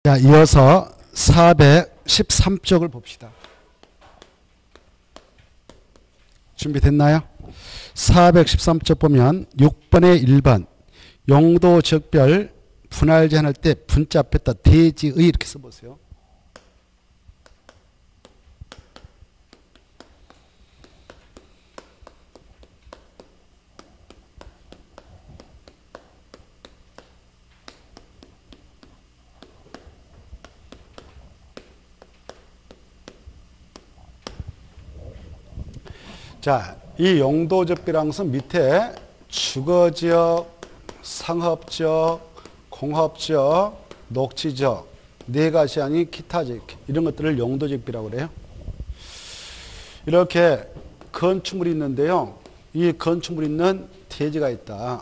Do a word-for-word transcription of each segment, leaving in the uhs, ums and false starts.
자, 이어서 사백십삼 쪽을 봅시다. 준비됐나요? 사백십삼 쪽 보면 육 번의 일 번 용도 적별 분할 제한할 때 분자 앞에다 대지의 이렇게 써보세요. 자, 이 용도적비라는 것은 밑에 주거지역, 상업지역, 공업지역, 녹지지역 네 가지 아닌 기타지역 이런 것들을 용도적비라고 그래요. 이렇게 건축물이 있는데요. 이 건축물이 있는 대지가 있다.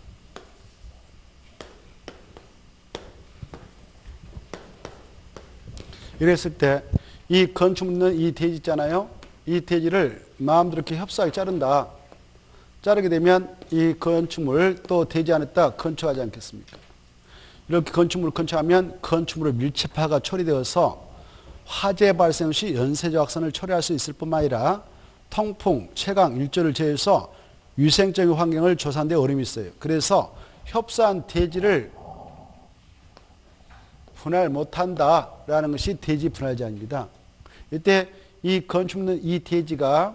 이랬을 때 이 건축물 있는 이 대지 있잖아요. 이 대지를 마음대로 이렇게 협소하게 자른다. 자르게 되면 이 건축물 또 대지 안에다 건축하지 않겠습니까? 이렇게 건축물을 건축하면 건축물의 밀집화가 처리되어서 화재 발생 시 연쇄적 확산을 처리할 수 있을 뿐만 아니라 통풍, 채광, 일조를 제외해서 위생적인 환경을 조사하는 데 어려움이 있어요. 그래서 협소한 대지를 분할 못한다라는 것이 대지 분할 제한입니다. 이때 이 건축물 이 대지가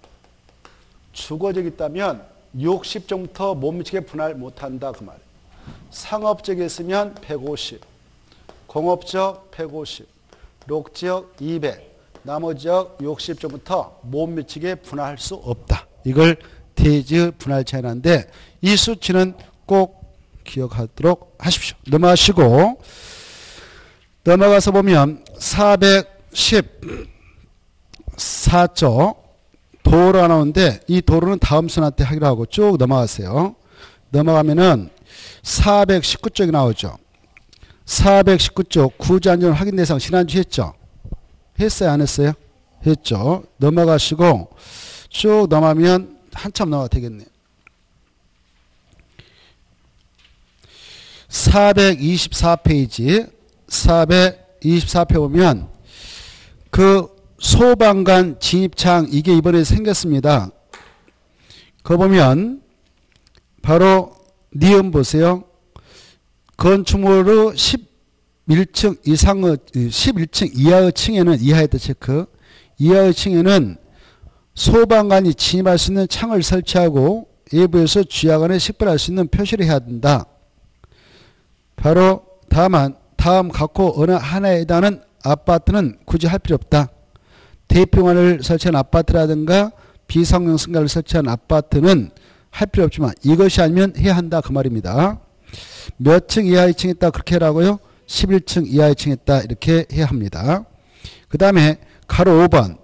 주거적이 있다면 육십 정부터 못 미치게 분할 못한다 그 말이에요. 상업적에 있으면 백오십, 공업적 백오십, 녹지역 이백, 나머지역 육십 정부터 못 미치게 분할할 수 없다. 이걸 대지 분할 제한하는데 이 수치는 꼭 기억하도록 하십시오. 넘어가시고 넘어가서 보면 사백십사 쪽 도로가 나오는데 이 도로는 다음 순한테 하기로 하고 쭉 넘어가세요. 넘어가면은 사백십구 쪽이 나오죠. 사백십구 쪽 구제안전 확인 대상 지난주 했죠. 했어요? 안 했어요? 했죠. 넘어가시고 쭉 넘어가면 한참 넘어가 되겠네요. 사백이십사 페이지 사백이십사 페이지 보면 그 소방관 진입창 이게 이번에 생겼습니다. 그거 보면 바로 니은 보세요. 건축물의 십일 층 이상의 십일 층 이하의 층에는 이하에 더 체크. 이하의 층에는 소방관이 진입할 수 있는 창을 설치하고 외부에서 주야간에 식별할 수 있는 표시를 해야 된다. 바로 다만 다음 각호 어느 하나에 해당하는 아파트는 굳이 할 필요 없다. 대평원을 설치한 아파트라든가 비상용 승가를 설치한 아파트는 할 필요 없지만 이것이 아니면 해야 한다 그 말입니다. 몇 층 이하의 층에 있다 그렇게 하라고요? 십일 층 이하의 층에 있다 이렇게 해야 합니다. 그 다음에 가로 오 번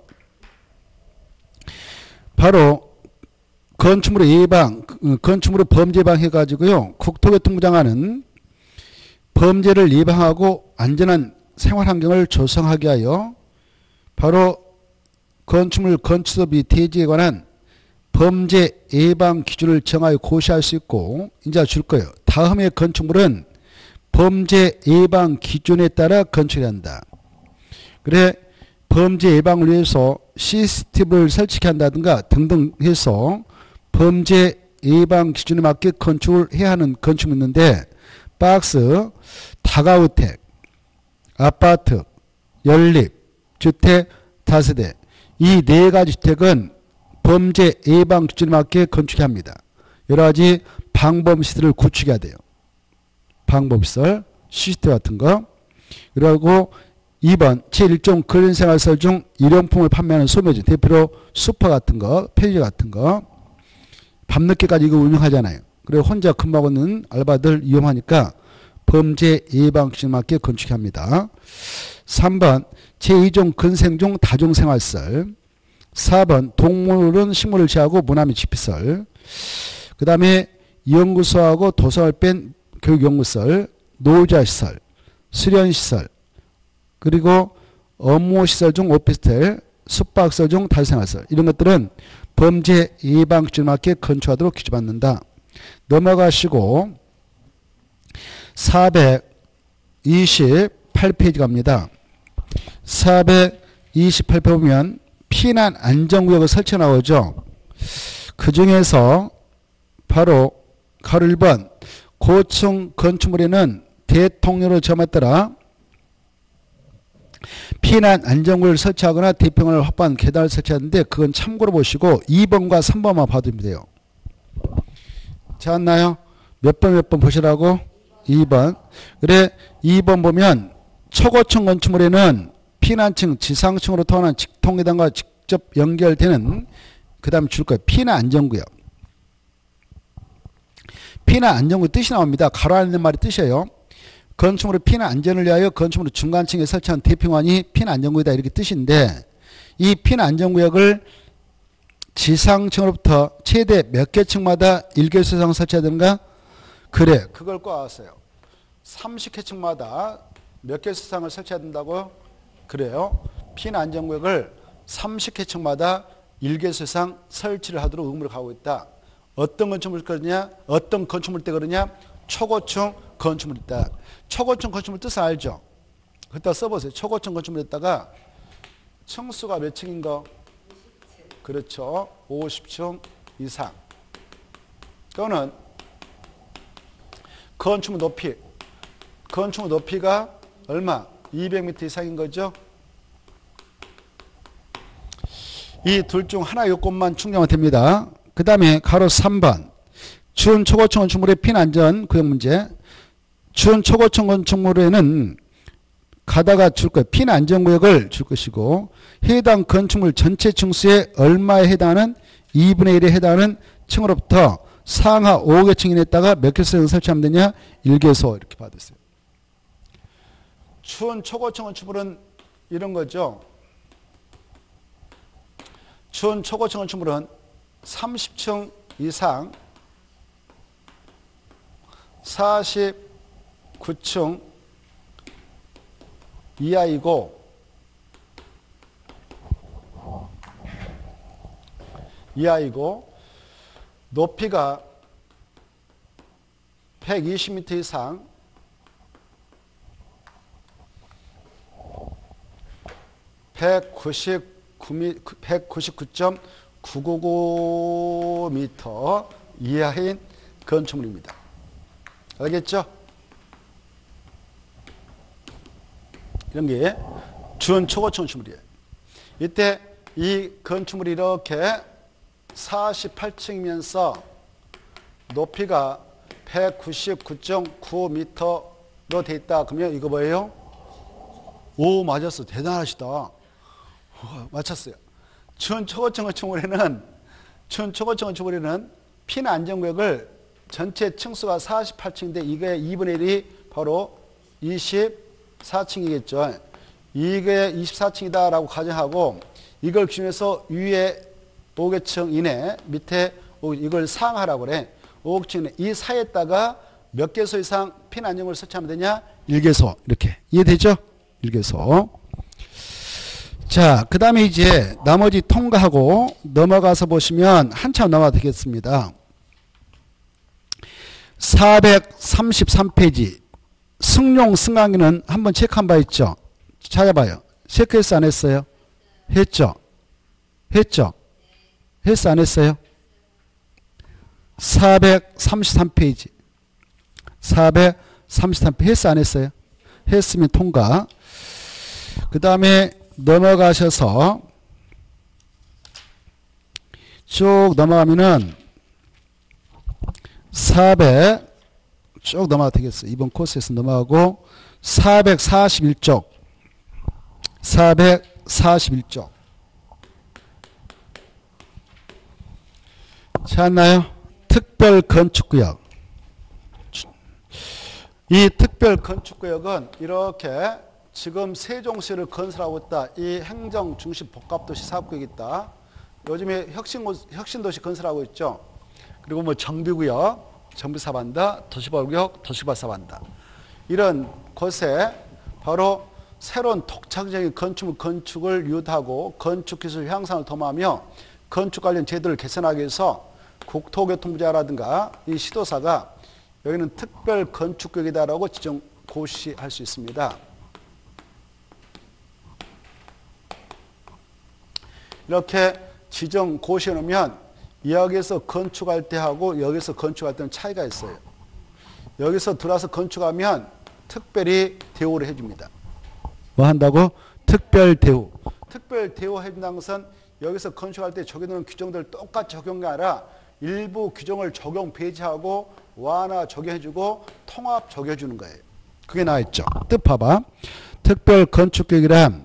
바로 건축물의 예방, 건축물의 범죄 예방 해가지고요. 국토교통부 장관은 범죄를 예방하고 안전한 생활환경을 조성하게 하여 바로 건축물 건축업이 대지에 관한 범죄 예방 기준을 정하여 고시할 수 있고 이제 줄 거예요. 다음의 건축물은 범죄 예방 기준에 따라 건축해야 한다. 그래 범죄 예방을 위해서 씨씨티비를 설치게 한다든가 등등 해서 범죄 예방 기준에 맞게 건축을 해야 하는 건축이 있는데 박스, 다가주택, 아파트, 연립, 주택, 다세대 이 네 가지 주택은 범죄 예방 기준에 맞게 건축해야 합니다. 여러 가지 방범시설을 구축해야 돼요. 방범시설, 씨씨티비 같은 거. 그리고 이 번 제일 종 근린생활시설 중 일용품을 판매하는 소매점 대표로 슈퍼 같은 거, 편의점 같은 거 밤늦게까지 이거 운영하잖아요. 그리고 혼자 근무하고 있는 알바들 위험하니까 범죄 예방 기준에 맞게 건축해야 합니다. 삼 번 제이 종 근생종 다중생활시설. 사 번 동물은 식물을 제하고 문화 및 집시설. 그 다음에 연구소하고 도서관을 뺀 교육연구시설, 노후자시설, 수련시설, 그리고 업무시설 중 오피스텔, 숙박시설 중 다중생활시설 이런 것들은 범죄 예방 기준에 맞게 건축하도록 규정받는다. 넘어가시고 사백이십팔 이십팔 페이지 갑니다. 사백이십팔 페이지 보면 피난 안전구역을 설치 나오죠. 그 중에서 바로 가로 일 번 고층 건축물에는 대통령으로 점에 따라 피난 안전구역을 설치하거나 대평을 확보한 계단을 설치하는데 그건 참고로 보시고 이 번과 삼 번만 봐도 돼요. 찾았나요? 몇 번 몇 번 보시라고? 이 번. 그래 이 번 보면 초고층 건축물에는 피난층 지상층으로 통하는 직통계단과 직접 연결되는 그 다음에 줄 거예요. 피난 안전구역. 피난 안전구역 뜻이 나옵니다. 가로 안에 있는 말이 뜻이에요. 건축물의 피난 안전을 위하여 건축물 중간층에 설치한 대평원이 피난 안전구역이다 이렇게 뜻인데 이 피난 안전구역을 지상층으로부터 최대 몇 개 층마다 일 개소 이상 설치해야 되는가? 그래 그걸 꼭 알았어요. 삼십 개 층마다 몇 개소 이상을 설치해야 된다고요? 그래요. 피난 안전구역을 삼십 개 층마다 일 개소 이상 설치를 하도록 의무를 가고 있다. 어떤 건축물 그러냐? 어떤 건축물 때 그러냐? 초고층 건축물 있다. 초고층 건축물 뜻을 알죠? 그때 써보세요. 초고층 건축물에다가 층수가 몇 층인 거? 그렇죠. 오십 층 이상. 또는 건축물 높이. 건축물 높이가 얼마? 이백 미터 이상인 거죠. 이 둘 중 하나 요건만 충족하면 됩니다. 그 다음에 가로 삼 번. 준 초고층 건축물의 피난안전 구역 문제. 준 초고층 건축물에는 가다가 줄 거예요. 피난안전구역을 줄 것이고 해당 건축물 전체 층수의 얼마에 해당하는 이분의 일에 해당하는 층으로부터 상하 오 개 층 이내에다가 몇 개소 설치하면 되냐? 일 개소 이렇게 받았어요. 준 초고층 건축물은 이런 거죠. 준 초고층 건축물은 삼십 층 이상 사십구 층 이하이고 이하이고 높이가 백이십 미터 이상 백구십구 점 구구구 미터 이하인 건축물입니다. 알겠죠? 이런 게 준 초고층 건축물이에요. 이때 이 건축물이 이렇게 사십팔 층이면서 높이가 백구십구 점 구오 미터로 돼 있다. 그러면 이거 뭐예요? 오, 맞았어. 대단하시다. 우와, 맞췄어요. 준 초고층 건축물에는 준 초고층 건축물에는 피난 안전구역을 전체 층수가 사십팔 층인데 이게 이분의 일이 바로 이십사 층이겠죠. 이게 이십사 층이다라고 가정하고 이걸 기준해서 위에 오 개 층 이내 밑에 이걸 상하라고 그래. 오 개 층 이내 이 사이에다가 몇 개소 이상 피난 안전구역을 설치하면 되냐? 일 개소 이렇게 이해되죠? 일 개소. 자, 그 다음에 이제 나머지 통과하고 넘어가서 보시면 한참 넘어가 되겠습니다. 사백삼십삼 페이지 승용 승강기는 한번 체크한 바 있죠? 찾아봐요. 체크했어 안 했어요? 했죠? 했죠? 했어 안 했어요? 사백삼십삼 페이지 사백삼십삼 페이지 했어 안 했어요? 했으면 통과. 그 다음에 넘어가셔서 쭉 넘어가면은 사백 쭉 넘어가도 되겠어요. 이번 코스에서 넘어가고 사백사십일 쪽 사백사십일 쪽 찾았나요? 특별 건축구역. 이 특별 건축구역은 이렇게 지금 세종시를 건설하고 있다. 이 행정중심 복합도시 사업구역이 있다. 요즘에 혁신, 혁신도시 건설하고 있죠. 그리고 뭐 정비구역, 정비사업한다, 도시보호구역, 도시보호사업한다. 이런 곳에 바로 새로운 독창적인 건축물 건축을 유도하고 건축기술 향상을 도모하며 건축 관련 제도를 개선하기 위해서 국토교통부자라든가 이 시도사가 여기는 특별 건축구역이다라고 지정 고시할 수 있습니다. 이렇게 지정 고시해 놓으면 여기서 건축할 때하고 여기서 건축할 때는 차이가 있어요. 여기서 들어와서 건축하면 특별히 대우를 해줍니다. 뭐 한다고? 특별 대우. 특별 대우 해준다는 것은 여기서 건축할 때 적용되는 규정들 똑같이 적용이 아니라 일부 규정을 적용 배제하고 완화 적용해주고 통합 적용해주는 거예요. 그게 나와있죠. 뜻 봐봐. 특별 건축계획이란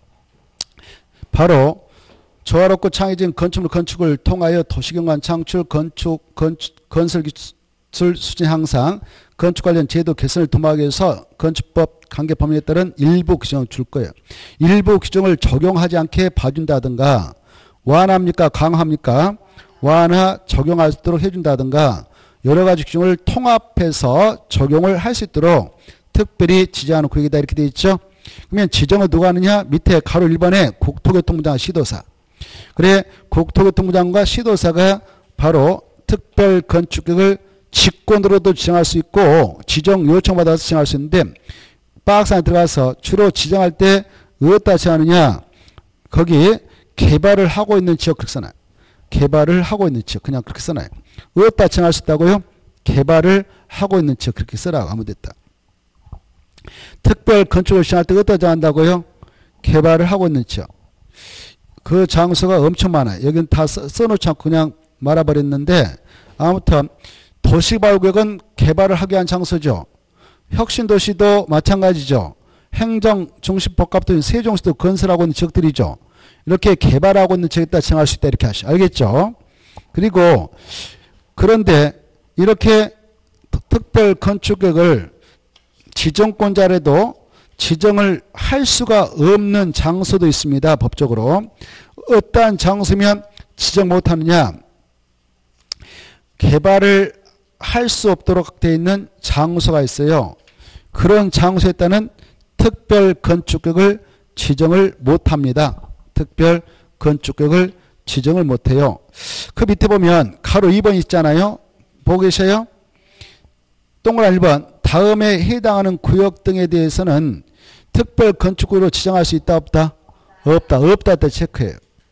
바로 조화롭고 창의적인 건축물 건축을 통하여 도시경관 창출, 건축, 건축 건설 기술 수준 향상, 건축 관련 제도 개선을 도모하기 위해서 건축법 관계 범위에 따른 일부 규정을 줄 거예요. 일부 규정을 적용하지 않게 봐준다든가 완화합니까? 강화합니까? 완화 적용할 수 있도록 해준다든가 여러 가지 규정을 통합해서 적용을 할 수 있도록 특별히 지정하는 구역이다 이렇게 되어 있죠. 그러면 지정을 누가 하느냐? 밑에 가로 일 번에 국토교통부장 시도사. 그래 국토교통부장과 시도사가 바로 특별 건축계획을 직권으로도 지정할 수 있고 지정 요청받아서 지정할 수 있는데 박스 안에 들어가서 주로 지정할 때 어디다 지정하느냐? 거기 개발을 하고 있는 지역 그렇게 써놔요. 개발을 하고 있는 지역 그냥 그렇게 써놔요. 어디다 지정할 수 있다고요? 개발을 하고 있는 지역 그렇게 써라. 아무 됐다. 특별 건축을 시행할 때 어디다 정한다고요? 개발을 하고 있는 지역. 그 장소가 엄청 많아요. 여기는 다 써, 써놓지 않고 그냥 말아버렸는데 아무튼 도시개발구역은 개발을 하기 위한 장소죠. 혁신도시도 마찬가지죠. 행정중심복합도인 세종시도 건설하고 있는 지역들이죠. 이렇게 개발하고 있는 지역에다 정할 수 있다 이렇게 하시죠. 알겠죠? 그리고 그런데 이렇게 특별 건축계획을 지정권자라도 지정을 할 수가 없는 장소도 있습니다. 법적으로. 어떠한 장소면 지정 못하느냐? 개발을 할 수 없도록 되어 있는 장소가 있어요. 그런 장소에 따른 특별 건축계획을 지정을 못합니다. 특별 건축계획을 지정을 못해요. 그 밑에 보면 가로 이 번 있잖아요. 보고 계셔요? 동그란 일 번 다음에 해당하는 구역 등에 대해서는 특별 건축구역으로 지정할 수 있다 없다? 없다. 없다 때 체크해요.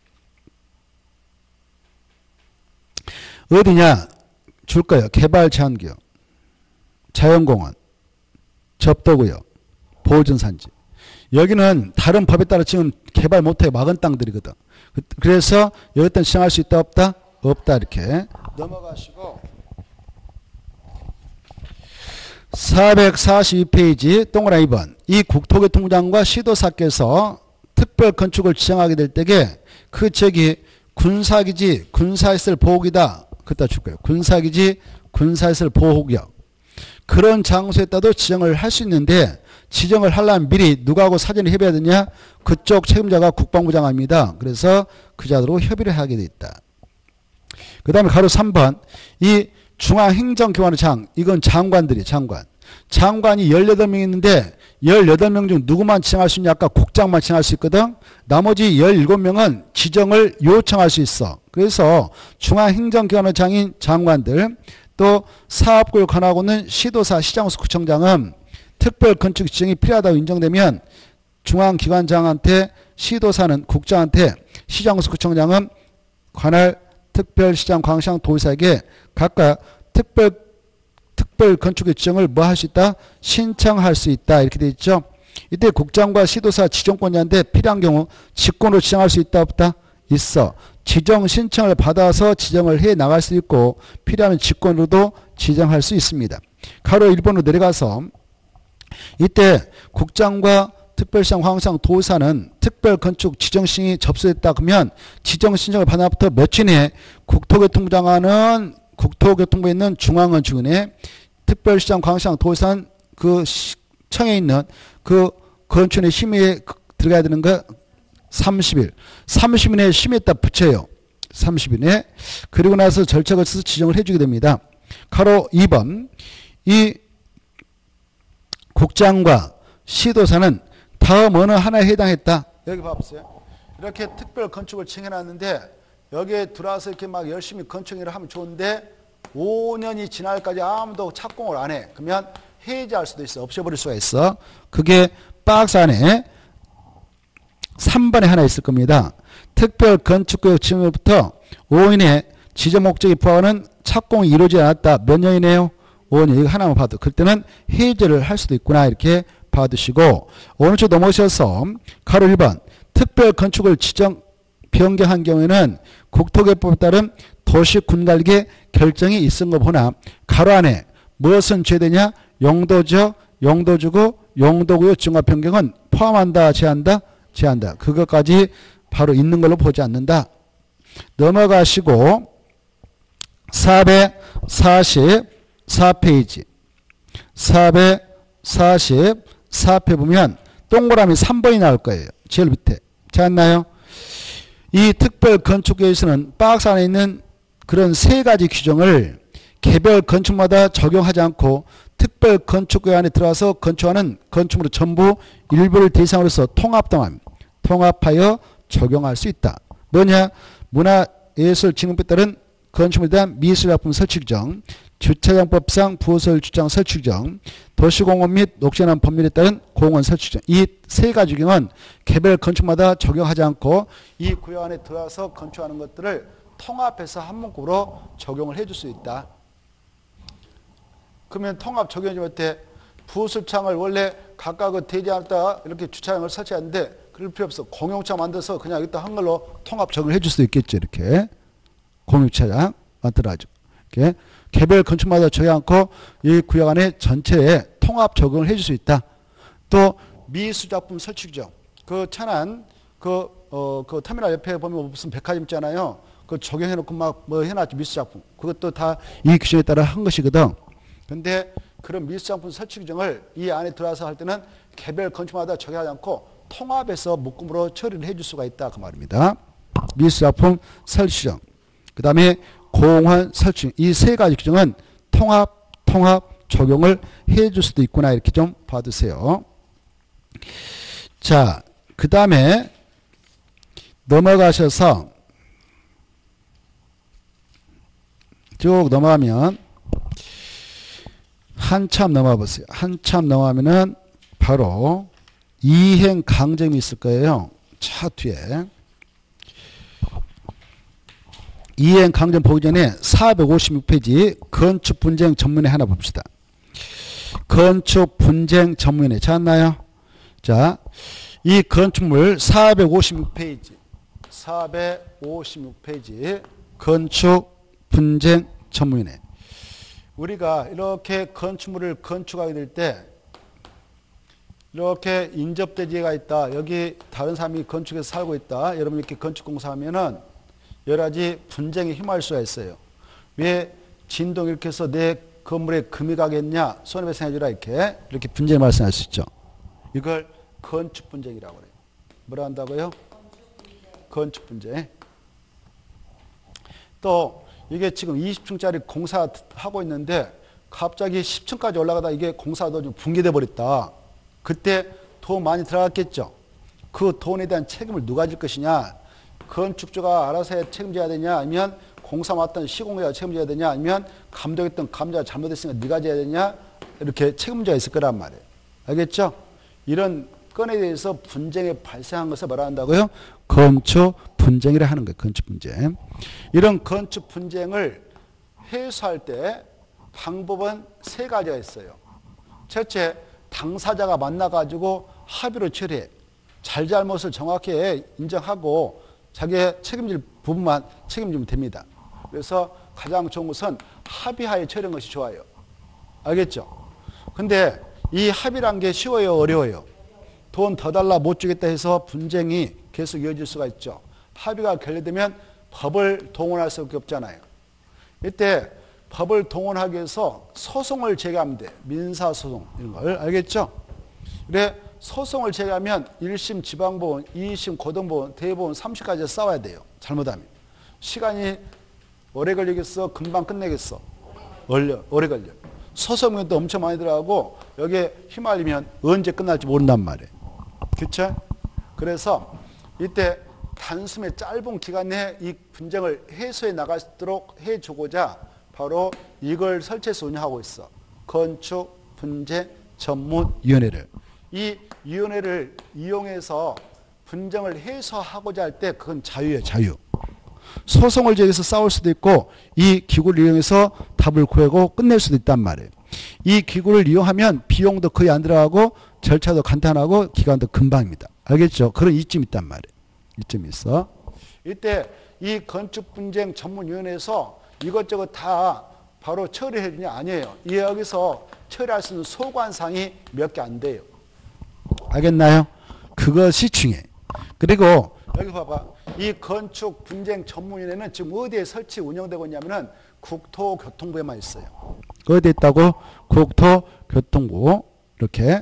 어디냐? 줄 거예요. 개발 제한구역, 자연공원, 접도구역, 보존산지. 여기는 다른 법에 따라 지금 개발 못해요. 막은 땅들이거든. 그래서 여기다 지정할 수 있다 없다? 없다 이렇게 넘어가시고 사백사십이 페이지 동그라미 이 번. 이 국토교통부장과 시도사께서 특별 건축을 지정하게 될 때에 그 지역이 군사기지, 군사시설 보호구역이다. 그따 줄 거예요. 군사기지, 군사시설 보호구역. 그런 장소에 따도 지정을 할 수 있는데 지정을 하려면 미리 누구하고 사전에 협의해야 되냐? 그쪽 책임자가 국방부장입니다. 그래서 그 자들하고 협의를 하게 돼 있다. 그 다음에 가로 삼 번. 이 중앙행정기관의 이건 장관들이 장관. 장관이 열여덟 명 있는데 열여덟 명 중 누구만 지정할 수 있냐? 아까 국장만 지정할 수 있거든. 나머지 열일곱 명은 지정을 요청할 수 있어. 그래서 중앙행정기관의 장인 장관들 또 사업구역 관하고 있는 시도사 시장수 구청장은 특별 건축 지정이 필요하다고 인정되면 중앙기관장한테 시도사는 국장한테 시장수 구청장은 관할 특별시장 광시장 도지사에게 각각 특별 특별 건축의 지정을 뭐 할 수 있다? 신청할 수 있다. 이렇게 돼 있죠. 이때 국장과 시도사 지정권자인데 필요한 경우 직권으로 지정할 수 있다 없다? 있어. 지정 신청을 받아서 지정을 해 나갈 수 있고 필요한 직권으로도 지정할 수 있습니다. 가로 일 번으로 내려가서 이때 국장과 특별시장 광시장 도지사는 특별 건축 지정 신청이 접수됐다 그러면 지정 신청을 받은 날부터 며칠 내에 국토교통부장관은 국토교통부에 있는 중앙건축원에 특별시장 광시장 도지사는 그 청에 있는 그 건축원의 심의에 들어가야 되는 거 삼십 일. 삼십 일 내에 심의했다 붙여요. 삼십 일 내에. 그리고 나서 절차를 써서 지정을 해주게 됩니다. 가로 이 번. 이 국장과 시도사는 다음 어느 하나에 해당했다. 여기 봐보세요. 이렇게 특별 건축을 칭해놨는데 여기에 들어와서 이렇게 막 열심히 건축일을 하면 좋은데 오 년이 지날까지 아무도 착공을 안 해. 그러면 해지할 수도 있어. 없애버릴 수가 있어. 그게 박스 안에 삼 번에 하나 있을 겁니다. 특별 건축구역 지정부터 오 년에 지정 목적이 부합하는 착공이 이루어지지 않았다. 몇 년이네요? 오 년. 이거 하나만 봐도. 그때는 해제를 할 수도 있구나. 이렇게 봐두시고 오른쪽 넘어오셔서 가로 일 번 특별 건축을 지정 변경한 경우에는 국토개법에 따른 도시군관리계 결정이 있은 거 보나 가로 안에 무엇은 죄되냐? 용도지역, 용도주구, 용도구역 증가 변경은 포함한다, 제한다? 제한다. 그것까지 바로 있는 걸로 보지 않는다. 넘어가시고 사백사십사 페이지 사백사십사 페이지 보면 동그라미 삼 번이 나올 거예요. 제일 밑에. 찾았나요? 이 특별 건축계에서는 박스 안에 있는 그런 세 가지 규정을 개별 건축마다 적용하지 않고 특별 건축계 안에 들어와서 건축하는 건축물을 전부 일부를 대상으로서 통합동함, 통합하여 적용할 수 있다. 뭐냐? 문화예술진흥법에 따른 건축물에 대한 미술작품 설치 규정, 주차장법상 부설 주차장 설치 규정, 도시공원 및 녹지연한 법률에 따른 공원 설치 규정. 이 세 가지 규정은 개별 건축마다 적용하지 않고 이 구역 안에 들어와서 건축하는 것들을 통합해서 한 문구로 적용을 해줄 수 있다. 그러면 통합 적용하지 못해 부술창을 원래 각각 대지하다 이렇게 주차장을 설치하는데 그럴 필요 없어. 공용차 만들어서 그냥 여기다 한 걸로 통합 적용을 해줄 수도 있겠죠. 이렇게 공유차장 만들어가지고 이렇게 개별 건축마다 적용 않고 이 구역 안에 전체에 통합 적용을 해줄 수 있다. 또 미술작품 설치 규정. 그 천안 그, 어, 그 터미널 옆에 보면 무슨 백화점 있잖아요. 그 적용해놓고 막 뭐 해놨지 미술작품. 그것도 다 이 규정에 따라 한 것이거든. 근데 그런 미술작품 설치 규정을 이 안에 들어와서 할 때는 개별 건축마다 적용하지 않고 통합해서 묶음으로 처리를 해줄 수가 있다. 그 말입니다. 미술작품 설치 규정. 그 다음에 공원 설치. 이 세 가지 규정은 통합, 통합 적용을 해줄 수도 있구나. 이렇게 좀 봐두세요. 자, 그 다음에 넘어가셔서 쭉 넘어가면 한참 넘어가 보세요. 한참 넘어가면은 바로 이행 강점이 있을 거예요. 차 뒤에. 이행 강점 보기 전에 사백오십육 페이지 건축 분쟁 전문에 하나 봅시다. 건축 분쟁 전문에 찾았나요? 자, 이 건축물 사백오십육 페이지, 사백오십육 페이지 건축 분쟁 전문에 우리가 이렇게 건축물을 건축하게 될 때 이렇게 인접대지가 있다. 여기 다른 사람이 건축에서 살고 있다. 여러분 이렇게 건축공사하면은 여러 가지 분쟁에 휘말릴 수가 있어요. 왜 진동 이렇게 해서 내 건물에 금이 가겠냐? 손해배상해주라 이렇게 이렇게 분쟁 발생할 수 있죠. 이걸 건축 분쟁이라고 그래요. 뭐라 한다고요? 건축 분쟁. 또 이게 지금 이십 층짜리 공사하고 있는데 갑자기 십 층까지 올라가다 이게 공사도 좀 붕괴돼 버렸다. 그때 돈 많이 들어갔겠죠. 그 돈에 대한 책임을 누가 질 것이냐? 건축주가 알아서 책임져야 되냐? 아니면 공사 맡던 시공자가 책임져야 되냐? 아니면 감독했던 감독자가 잘못했으니까 네가 져야 되냐? 이렇게 책임자가 있을 거란 말이에요. 알겠죠? 이런 건에 대해서 분쟁이 발생한 것을 뭐라 한다고요? 건축 분쟁이라 하는 거예요. 건축 분쟁. 이런 건축 분쟁을 해소할 때 방법은 세 가지가 있어요. 첫째, 당사자가 만나가지고 합의로 처리해. 잘잘못을 정확히 인정하고 자기의 책임질 부분만 책임지면 됩니다. 그래서 가장 좋은 것은 합의하에 처리하는 것이 좋아요. 알겠죠? 근데 이 합의란 게 쉬워요? 어려워요? 돈 더 달라 못 주겠다 해서 분쟁이 계속 이어질 수가 있죠. 합의가 결렬되면 법을 동원할 수밖에 없잖아요. 이때 법을 동원하기 위해서 소송을 제기하면 돼. 민사소송 이런 걸. 알겠죠? 그래 소송을 제기하면 일 심 지방법원, 이 심 고등법원, 대법원, 삼 심까지 싸워야 돼요. 잘못하면. 시간이 오래 걸리겠어? 금방 끝내겠어? 오래, 오래 걸려. 소송도 엄청 많이 들어가고 여기에 휘말리면 언제 끝날지 모른단 말이에요. 그렇죠? 그래서 이때 단숨에 짧은 기간 내에 이 분쟁을 해소해 나갈 수 있도록 해주고자 바로 이걸 설치해서 운영하고 있어. 건축 분쟁 전문위원회를. 이 위원회를 이용해서 분쟁을 해소하고자 할 때 그건 자유예요. 자유. 소송을 제기해서 싸울 수도 있고 이 기구를 이용해서 답을 구하고 끝낼 수도 있단 말이에요. 이 기구를 이용하면 비용도 거의 안 들어가고 절차도 간단하고 기간도 금방입니다. 알겠죠? 그런 이점이 있단 말이에요. 이점이 있어. 이때 이 건축분쟁 전문위원회에서 이것저것 다 바로 처리해 주냐? 아니에요. 이 여기서 처리할 수 있는 소관상이 몇 개 안 돼요. 알겠나요? 그것이 중요해. 그리고 여기 봐봐. 이 건축분쟁 전문위원회는 지금 어디에 설치 운영되고 있냐면은 국토교통부에만 있어요. 어디에 있다고? 국토교통부. 이렇게.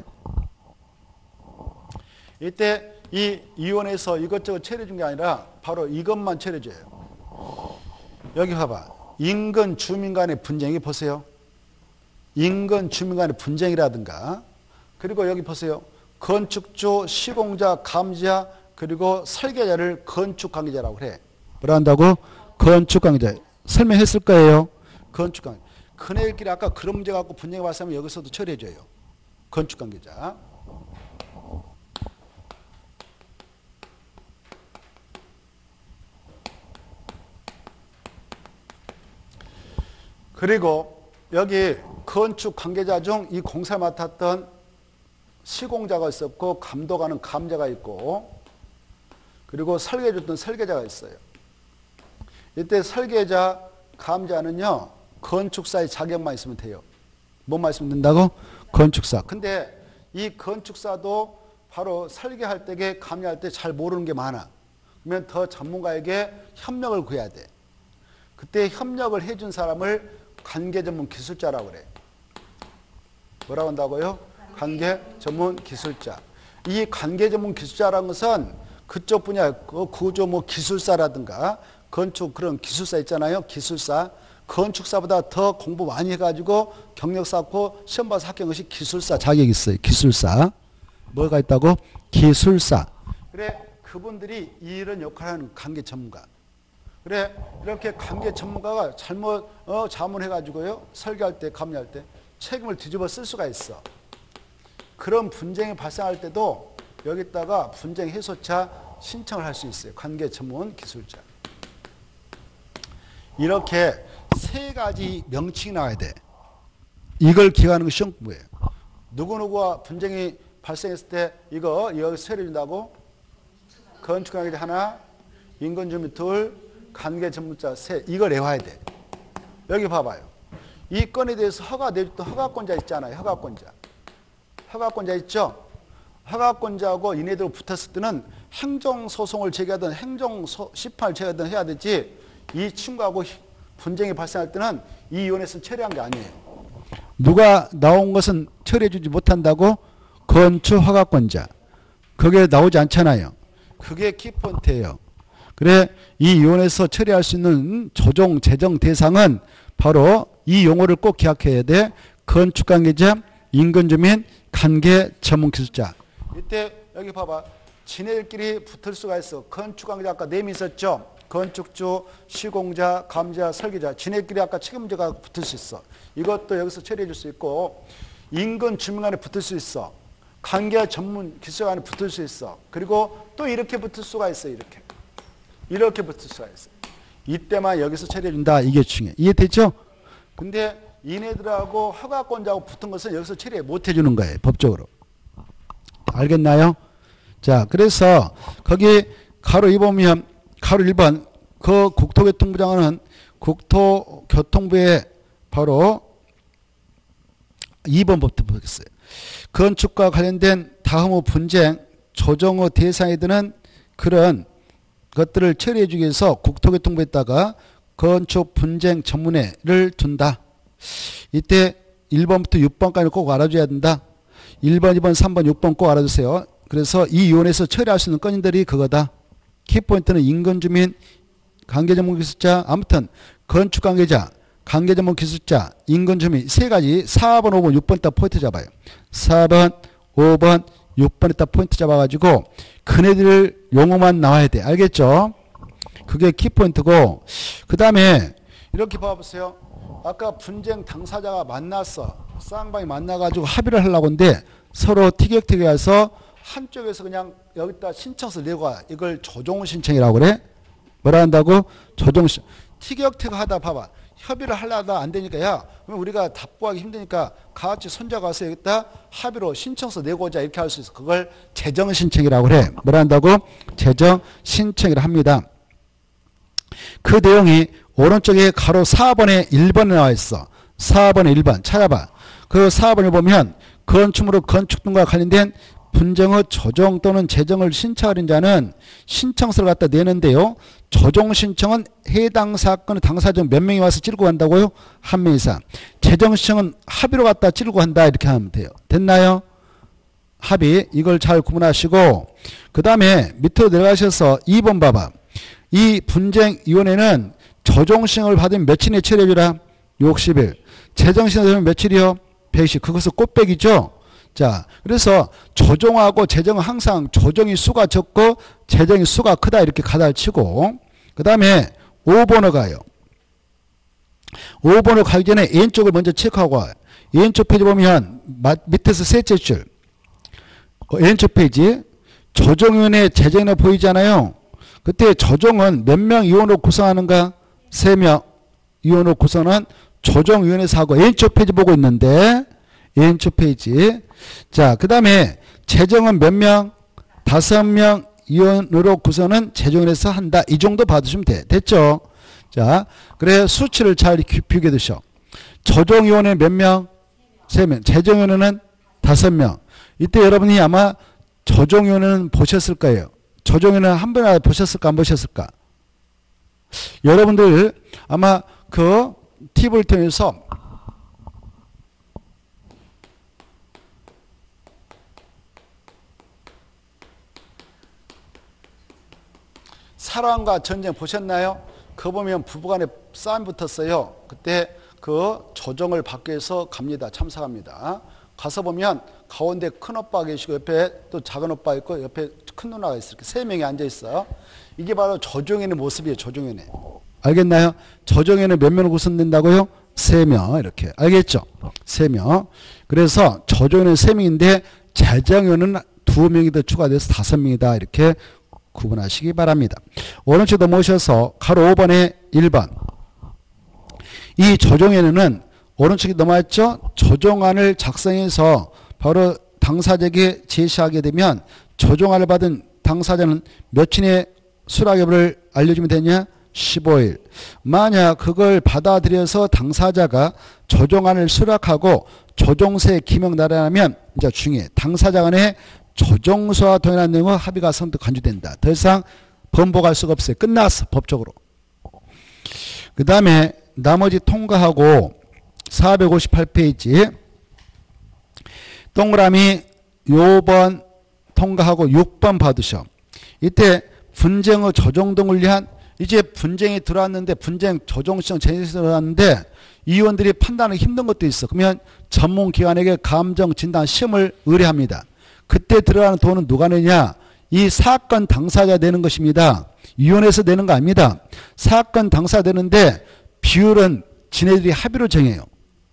이때 이 위원회에서 이것저것 처리해 준 게 아니라 바로 이것만 처리해 줘요. 여기 봐봐. 인근 주민 간의 분쟁이 보세요. 인근 주민 간의 분쟁이라든가 그리고 여기 보세요. 건축주, 시공자, 감지자 그리고 설계자를 건축관계자라고 그래. 뭐라 한다고? 건축관계자. 설명했을 거예요. 건축관계자. 큰애들끼리 아까 그런 문제 갖고 분쟁이 발생하면 여기서도 처리해줘요. 건축관계자. 그리고 여기 건축 관계자 중 이 공사를 맡았던 시공자가 있었고 감독하는 감자가 있고 그리고 설계해 줬던 설계자가 있어요. 이때 설계자, 감자는요. 건축사의 자격만 있으면 돼요. 뭐만 있으면 된다고? 건축사. 근데 이 건축사도 바로 설계할 때, 감리할 때 잘 모르는 게 많아. 그러면 더 전문가에게 협력을 구해야 돼. 그때 협력을 해준 사람을 관계전문 기술자라고 그래. 뭐라고 한다고요? 관계전문 기술자. 이 관계전문 기술자라는 것은 그쪽 분야, 구조 뭐 기술사라든가 건축 그런 기술사 있잖아요. 기술사. 건축사보다 더 공부 많이 해가지고 경력 쌓고 시험 봐서 합격한 것이 기술사 자격이 있어요. 기술사. 뭐가 있다고? 기술사. 그래, 그분들이 이런 역할을 하는 관계 전문가. 그래, 이렇게 관계 전문가가 잘못 어, 자문해가지고요. 설계할 때, 감리할 때 책임을 뒤집어 쓸 수가 있어. 그런 분쟁이 발생할 때도 여기다가 분쟁 해소차 신청을 할 수 있어요. 관계 전문 기술자. 이렇게 세 가지 명칭이 나와야 돼. 이걸 기억하는 것이 시험 공부예요. 누구누구와 분쟁이 발생했을 때 이거 여기 처리해준다고? 건축관계자 하나, 인건주민 둘, 관계 전문자 셋. 이걸 외워야 돼. 여기 봐봐요. 이 건에 대해서 허가 내줬던 허가권자 있잖아요. 허가권자. 허가권자 있죠? 허가권자하고 이네들 붙었을 때는 행정소송을 제기하든 행정심판을 제기하든 해야 되지 이 친구하고 분쟁이 발생할 때는 이 위원회에서는 처리한 게 아니에요. 누가 나온 것은 처리해주지 못한다고? 건축허가권자. 그게 나오지 않잖아요. 그게 키포인트예요. 그래, 이 위원회에서 처리할 수 있는 조정, 재정 대상은 바로 이 용어를 꼭 기억해야 돼. 건축관계자, 인근주민, 관계 전문기술자. 이때 여기 봐봐. 지네들끼리 붙을 수가 있어. 건축관계자 아까 네 명 있었죠? 건축주, 시공자, 감자, 설계자. 지네끼리 아까 책임자가 붙을 수 있어. 이것도 여기서 처리해 줄 수 있고 인근 주민 간에 붙을 수 있어. 관계 전문 기술 간에 붙을 수 있어. 그리고 또 이렇게 붙을 수가 있어. 이렇게. 이렇게 붙을 수가 있어. 이때만 여기서 처리해 준다. 이게 중요해. 이해됐죠? 근데 이네들하고 허가권자하고 붙은 것은 여기서 처리 못 해주는 거예요. 법적으로. 알겠나요? 자, 그래서 거기 가로 이 보면 가로 일 번 그 국토교통부 장관은 국토교통부에 바로 이 번부터 보겠어요. 건축과 관련된 다음의 분쟁, 조정의 대상이 드는 그런 것들을 처리해 주기 위해서 국토교통부에다가 건축 분쟁 전문회를 둔다. 이때 일 번부터 육 번까지 꼭 알아줘야 된다. 일 번, 이 번, 삼 번, 육 번 꼭 알아주세요. 그래서 이 위원회에서 처리할 수 있는 건들이 그거다. 키포인트는 인근주민, 관계전문기술자, 아무튼 건축관계자, 관계전문기술자, 인근주민 세 가지 사 번, 오 번, 육 번 딱 포인트 잡아요. 사 번, 오 번, 육 번에 딱 포인트 잡아가지고 그네들 용어만 나와야 돼. 알겠죠? 그게 키포인트고 그 다음에 이렇게 봐보세요. 아까 분쟁 당사자가 만났어. 쌍방이 만나가지고 합의를 하려고 하는데 서로 티격태격해서 한쪽에서 그냥 여기다 신청서 내고 와. 이걸 조정 신청이라고 그래. 뭐라 한다고? 조정 신청. 티격태격 하다 봐봐. 협의를 하려다 안 되니까 야 그럼 우리가 답구하기 힘드니까 같이 손잡아서 여기다 합의로 신청서 내고 오자 이렇게 할 수 있어. 그걸 재정 신청이라고 그래. 뭐라 한다고? 재정 신청이라 합니다. 그 내용이 오른쪽에 가로 사 번에 일 번에 나와 있어. 사 번에 일 번 찾아봐. 그 사 번을 보면 건축물의 건축 등과 관련된 분쟁의 조정 또는 재정을 신청하는 자는 신청서를 갖다 내는데요. 조정 신청은 해당 사건의 당사 중 몇 명이 와서 찌르고 간다고요? 한 명 이상. 재정 신청은 합의로 갖다 찌르고 간다 이렇게 하면 돼요. 됐나요? 합의. 이걸 잘 구분하시고 그 다음에 밑으로 내려가셔서 이 번 봐봐. 이 분쟁위원회는 조정 신청을 받으면 며칠에 처리해주라? 육십 일. 재정 신청을 받으면 며칠이요? 백십. 그것은 꽃배기죠. 자, 그래서 조정하고 재정은 항상 조정이 수가 적고 재정이 수가 크다 이렇게 가다를 치고 그 다음에 오 번으로 가요. 오 번으로 가기 전에 왼쪽을 먼저 체크하고 와요. 왼쪽 페이지 보면 밑에서 셋째 줄 왼쪽 페이지 조정위원회 재정이 보이잖아요. 그때 조정은 몇 명 위원으로 구성하는가? 세 명 위원으로 구성한 조정위원회에서 하고 왼쪽 페이지 보고 있는데 왼쪽 페이지. 자, 그 다음에 재정은 몇 명? 다섯 명 위원으로 구성은 재정위원회에서 한다. 이 정도 받으시면 돼. 됐죠? 자, 그래 수치를 잘 비교해 두셔. 조정위원회 몇 명? 세 명. 재정위원회는 다섯 명. 이때 여러분이 아마 조정위원회는 보셨을 거예요. 조정위원회는 한 번이라도 보셨을까 안 보셨을까? 여러분들 아마 그 팁을 통해서 사랑과 전쟁 보셨나요? 그거 보면 부부간에 싸움 붙었어요. 그때 그 조정을 받기 위해서 갑니다. 참석합니다. 가서 보면 가운데 큰 오빠가 계시고 옆에 또 작은 오빠 있고 옆에 큰 누나가 있어요. 이렇게 세 명이 앉아 있어요. 이게 바로 조정위원회 모습이에요. 조정위원회. 알겠나요? 조정위원회 몇 명을 구성된다고요? 세 명 이렇게. 알겠죠? 세 명. 그래서 조정위원회 세 명인데 재정위원회는 두 명이 더 추가돼서 다섯 명이다. 이렇게 구분하시기 바랍니다. 오른쪽 넘어오셔서 가로 오 번에 일 번. 이 조정위원회는 오른쪽에 넘어왔죠? 조정안을 작성해서 바로 당사자에게 제시하게 되면 조정안을 받은 당사자는 며칠의 수락여부를 알려주면 되냐? 십오 일. 만약 그걸 받아들여서 당사자가 조정안을 수락하고 조정서에 기명 날아나면 이제 중요해. 당사자 간에 조정서와 동일한 내용의 합의가 선뜻 간주된다. 더 이상 번복할 수가 없어요. 끝났어. 법적으로. 그 다음에 나머지 통과하고 사백오십팔 페이지 동그라미 요 번 통과하고 육 번 받으셔. 이때 분쟁의 조정 등을 위한 이제 분쟁이 들어왔는데 분쟁 조정시정 제정이 들어왔는데 의원들이 판단하기 힘든 것도 있어. 그러면 전문기관에게 감정진단 시험을 의뢰합니다. 그때 들어가는 돈은 누가 내냐? 이 사건 당사자 내는 것입니다. 위원회에서 내는 거 아닙니다. 사건 당사자 내는데 비율은 지네들이 합의로 정해요.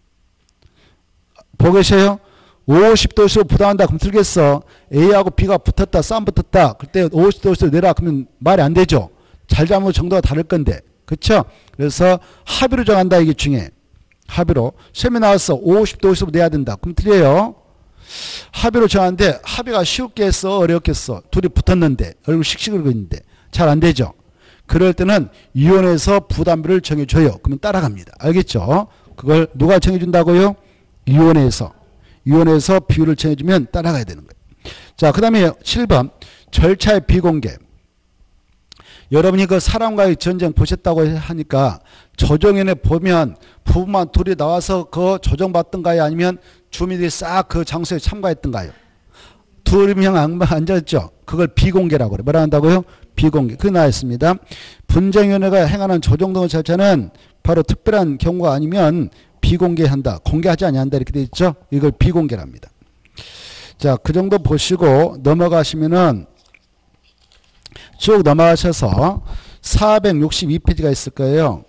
보고 계세요? 오십 도수로 부담한다. 그럼 들겠어. A하고 B가 붙었다. 싸움 붙었다. 그때 오십 도수로 내라. 그러면 말이 안 되죠. 잘잘못 정도가 다를 건데. 그렇죠? 그래서 합의로 정한다. 이게 중요해. 합의로. 시험에 나왔어. 오십 도수로 내야 된다. 그럼 틀려요. 합의로 정하는데 합의가 쉽겠어? 어렵겠어? 둘이 붙었는데 얼굴 씩씩 그러고 있는데 잘 안 되죠. 그럴 때는 위원회에서 부담비를 정해줘요. 그러면 따라갑니다. 알겠죠? 그걸 누가 정해준다고요? 위원회에서. 위원회에서 비율을 정해주면 따라가야 되는 거예요. 자, 그 다음에 칠 번 절차의 비공개. 여러분이 그 사람과의 전쟁 보셨다고 하니까 조정위원회 보면 부부만 둘이 나와서 그 조정받던가요? 아니면 주민들이 싹 그 장소에 참가했던가요? 두 명 앉았죠? 그걸 비공개라고 그래. 뭐라 한다고요? 비공개. 그게 나왔습니다. 분쟁위원회가 행하는 조정 등의 절차는 바로 특별한 경우가 아니면 비공개한다. 공개하지 아니한다. 이렇게 돼 있죠? 이걸 비공개랍니다. 자, 그 정도 보시고 넘어가시면은 쭉 넘어가셔서 사백육십이 페이지가 있을 거예요.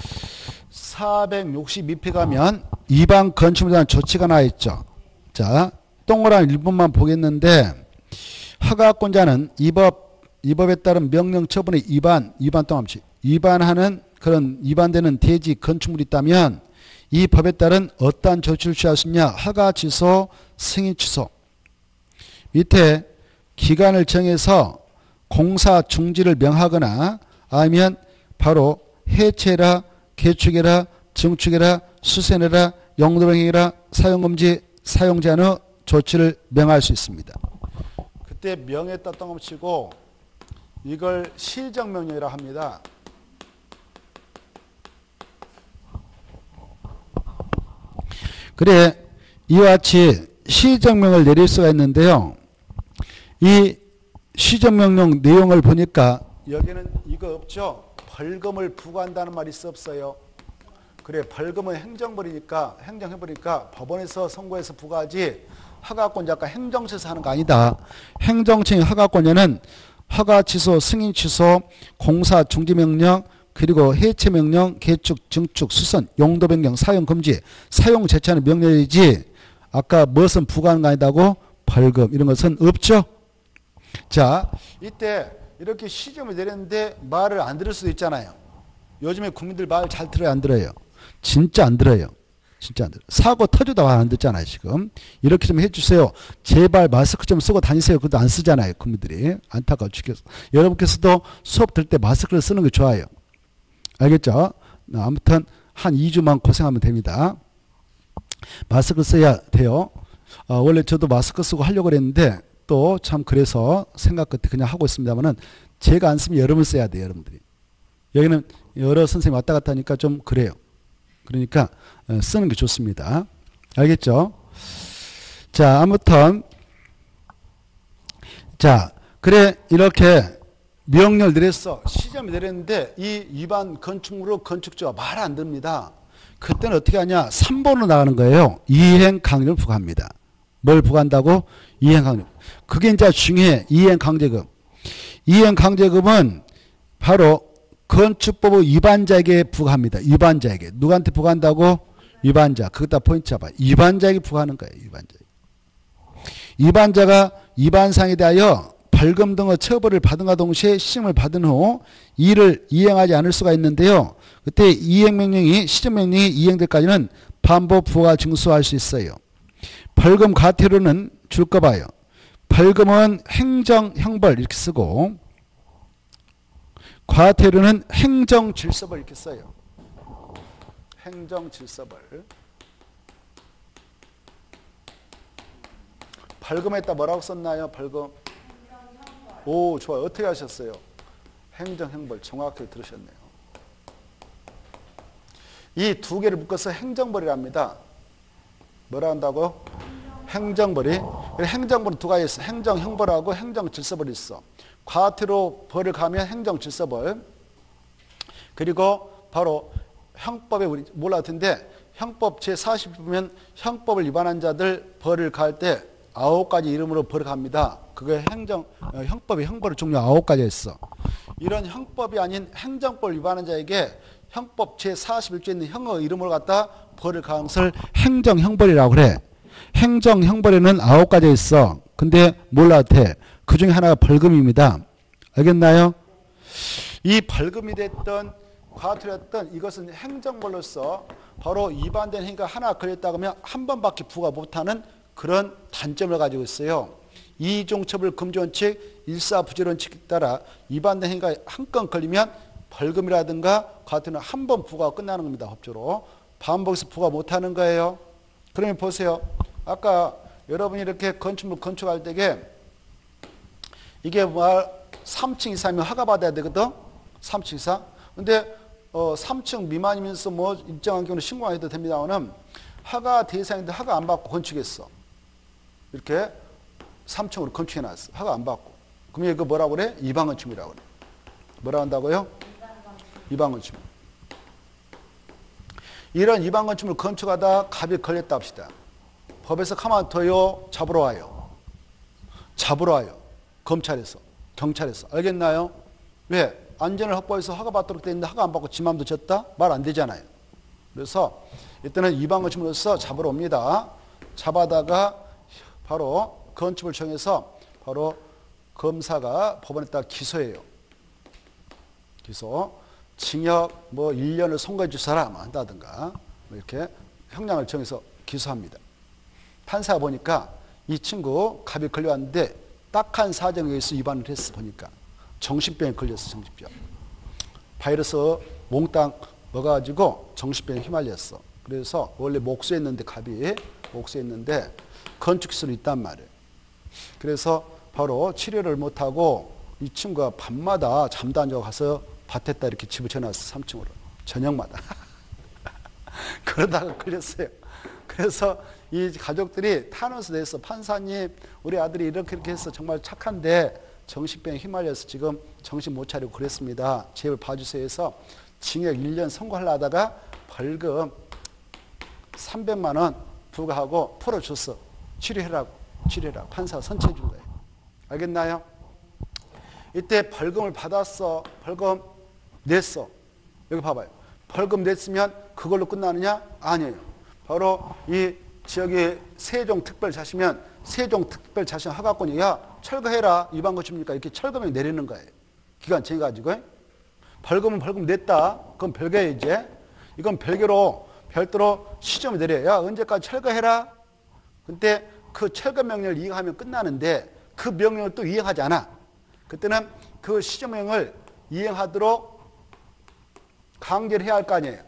사백육십이 페이지 가면 이방 건축물에 대한 조치가 나와 있죠. 자, 동그란 일 번만 보겠는데 허가권자는 이 법, 이 법에 따른 명령 처분의 위반, 위반 또 없이 위반하는 그런 위반되는 대지 건축물이 있다면 이 법에 따른 어떠한 조치를 취할 수 있냐? 허가 취소, 승인 취소. 밑에 기간을 정해서 공사 중지를 명하거나 아니면 바로 해체라, 개축해라, 증축해라, 수선해라, 용도변경해라, 사용금지, 사용 제한의 조치를 명할 수 있습니다. 그때 명했다 똥치고 이걸 시정명령이라 합니다. 그래 이와 같이 시정명을 내릴 수가 있는데요. 이 시정명령 내용을 보니까 여기는 이거 없죠. 벌금을 부과한다는 말이 있어 없어요. 그래 벌금은 행정벌이니까 행정해버리니까 법원에서 선고해서 부과하지 허가권자가 행정처에서 하는 거 아니다. 행정처의 허가권자는 허가 취소, 승인 취소, 공사 중지명령, 그리고 해체명령, 개축, 증축, 수선, 용도 변경, 사용 금지, 사용 제한의 명령이지 아까 무엇은 부과하는 거 아니다고 벌금 이런 것은 없죠. 자, 이때 이렇게 시정을 내렸는데 말을 안 들을 수도 있잖아요. 요즘에 국민들 말 잘 들어요, 안 들어요? 진짜 안 들어요. 진짜 안 들어요. 사고 터져도 안 듣잖아요, 지금. 이렇게 좀 해주세요. 제발 마스크 좀 쓰고 다니세요. 그것도 안 쓰잖아요, 국민들이. 안타까워 죽겠어. 여러분께서도 수업 들 때 마스크를 쓰는 게 좋아요. 알겠죠? 아무튼 한 이 주만 고생하면 됩니다. 마스크 써야 돼요. 어, 원래 저도 마스크 쓰고 하려고 그랬는데 또 참 그래서 생각 끝에 그냥 하고 있습니다만은 제가 안 쓰면 여러분 써야 돼요, 여러분들이. 여기는 여러 선생님 왔다 갔다 하니까 좀 그래요. 그러니까 쓰는 게 좋습니다. 알겠죠? 자, 아무튼 자, 그래 이렇게 명령을 내렸어. 시점을 내렸는데 이 위반 건축물로 건축주가 말 안 듣습니다. 그때는 어떻게 하냐? 삼 번으로 나가는 거예요. 이행 강력을 부과합니다. 뭘 부과한다고? 이행 강력. 그게 이제 중요해. 이행 강제금. 이행 강제금은 바로 건축법 위반자에게 부과합니다. 위반자에게. 누구한테 부과한다고? 위반자. 그것다 포인트 잡아. 위반자에게 부과하는 거예요. 위반자에게. 위반자가 위반상에 대하여 벌금 등의 처벌을 받은과 동시에 시정을 받은 후 이를 이행하지 않을 수가 있는데요. 그때 이행명령이 시정명령이 이행될 까지는 반복 부과 징수할 수 있어요. 벌금 과태료는 줄 거 봐요. 벌금은 행정형벌 이렇게 쓰고 과태료는 행정질서벌 이렇게 써요. 행정질서벌. 벌금에다 뭐라고 썼나요? 벌금. 오, 좋아요. 어떻게 하셨어요? 행정형벌. 정확하게 들으셨네요. 이 두 개를 묶어서 행정벌이랍니다. 뭐라 한다고? 행정벌이. 행정벌은 두 가지 있어. 행정형벌하고 행정질서벌이 있어. 과태료 벌을 가면 행정질서벌. 그리고 바로 형법에 우리 몰랐을 텐데 형법 제사십 조 보면 형법을 위반한 자들 벌을 가할 때 아홉 가지 이름으로 벌을 갑니다. 그게 행정 형법의 형벌의 종류 아홉 가지가 있어. 이런 형법이 아닌 행정법 위반한 자에게 형법 제사십일 조에 있는 형의 이름으로 갖다 벌을 가한 것을 행정형벌이라고 그래. 행정형벌에는 아홉 가지가 있어. 근데 몰라도 돼. 그 중에 하나가 벌금입니다. 알겠나요? 이 벌금이 됐던 과태료였던 이것은 행정벌로서 바로 위반된 행위가 하나 걸렸다고 하면 한 번밖에 부과 못하는 그런 단점을 가지고 있어요. 이종처벌 금지원칙, 일사부재론칙에 따라 위반된 행위가 한 건 걸리면 벌금이라든가 과태료는 한 번 부과가 끝나는 겁니다. 법조로. 반복해서 부과 못하는 거예요. 그러면 보세요. 아까 여러분이 이렇게 건축물 건축할 때에 이게 뭐 삼 층 이상이면 허가받아야 되거든. 삼 층 이상. 근데 어 삼 층 미만이면서 뭐 일정한 경우는 신고 안 해도 됩니다만은 허가 대상인데 허가 안 받고 건축했어. 이렇게 삼 층으로 건축해놨어. 허가 안 받고. 그럼 이거 뭐라고 그래? 위반 건축이라고 그래. 뭐라고 한다고요? 위반 건축. 이런 위반 건축을 건축하다 갑이 걸렸다 합시다. 법에서 가만둬요. 잡으러 와요. 잡으러 와요. 검찰에서. 경찰에서. 알겠나요? 왜? 안전을 확보해서 허가 받도록 돼 있는데 허가 안 받고 지 맘도 졌다? 말 안 되잖아요. 그래서 이때는 위반 건축물로서 잡으러 옵니다. 잡아다가 바로 건축을 정해서 바로 검사가 법원에다가 기소해요. 기소. 징역 뭐 일 년을 선고해 줄 사람 한다든가 뭐 이렇게 형량을 정해서 기소합니다. 판사가 보니까 이 친구 갑이 걸려왔는데 딱한 사정에 의해서 위반을 했어. 보니까 정신병에 걸렸어. 정신병. 바이러스 몽땅 먹어가지고 정신병에 휘말렸어. 그래서 원래 목수했는데 갑이 목수했는데 건축기술이 있단 말이에요. 그래서 바로 치료를 못하고 이 친구가 밤마다 잠도 안 자고 가서 밭에다 이렇게 집을 지어놨어. 삼 층으로. 저녁마다. 그러다가 걸렸어요. 그래서 이 가족들이 탄원서 냈어. 판사님, 우리 아들이 이렇게 이렇게 해서 정말 착한데 정신병에 휘말려서 지금 정신 못 차리고 그랬습니다. 제발 봐주세요 해서 징역 일 년 선고하려 하다가 벌금 삼백만 원 부과하고 풀어줬어. 치료해라고. 치료해라고. 판사가 선처해 준 거예요. 알겠나요? 이때 벌금을 받았어. 벌금 냈어. 여기 봐봐요. 벌금 냈으면 그걸로 끝나느냐? 아니에요. 바로 이 지역에 세종특별자치면 세종특별자치 허가권이 야 철거해라. 위반 것입니까? 이렇게 철거명 내리는 거예요. 기간 정해가지고. 벌금은 벌금 냈다. 그건 별개예요. 이제. 이건 별개로 별도로 시점을 내려요. 야 언제까지 철거해라. 근데 그 철거 명령을 이행하면 끝나는데 그 명령을 또 이행하지 않아. 그때는 그 시정명을 이행하도록 강제를 해야 할 거 아니에요.